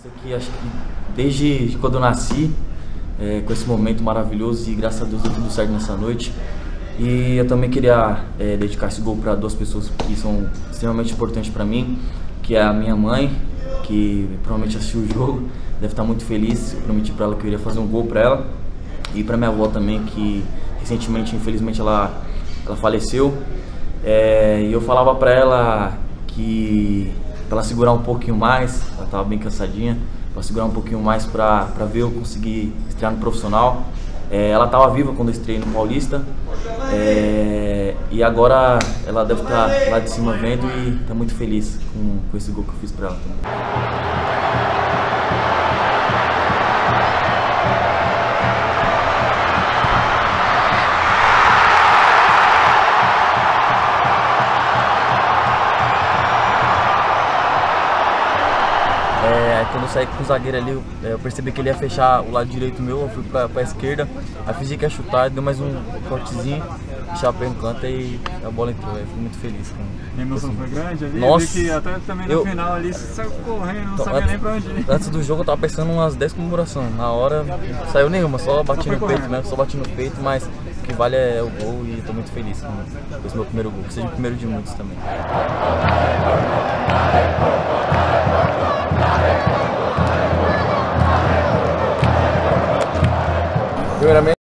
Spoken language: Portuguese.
Isso aqui, acho que desde quando eu nasci, com esse momento maravilhoso, e graças a Deus deu tudo certo nessa noite. E eu também queria dedicar esse gol para duas pessoas que são extremamente importantes para mim, que é a minha mãe, que provavelmente assistiu o jogo, deve estar muito feliz. Eu prometi para ela que eu iria fazer um gol para ela, e para minha avó também, que recentemente, infelizmente, ela faleceu. E eu falava para ela que para ela segurar um pouquinho mais, ela estava bem cansadinha, para segurar um pouquinho mais para ver eu conseguir estrear no profissional. Ela estava viva quando eu estreiei no Paulista, e agora ela deve estar lá de cima vendo e está muito feliz com esse gol que eu fiz para ela também. Quando eu saí com o zagueiro ali, eu percebi que ele ia fechar o lado direito meu, eu fui pra esquerda, aí fiz que ia chutar, deu mais um cortezinho, chapei no canto e a bola entrou. Eu fui muito feliz. A emoção foi grande ali? Nossa! Eu vi que até também no final ali você saiu correndo, não sabia nem pra onde ir. Antes do jogo eu tava pensando umas 10 comemorações, na hora não saiu nenhuma, só bati no peito, né? Só bati no peito, mas o que vale é o gol e tô muito feliz com esse meu primeiro gol, que seja o primeiro de muitos também. Primeiramente,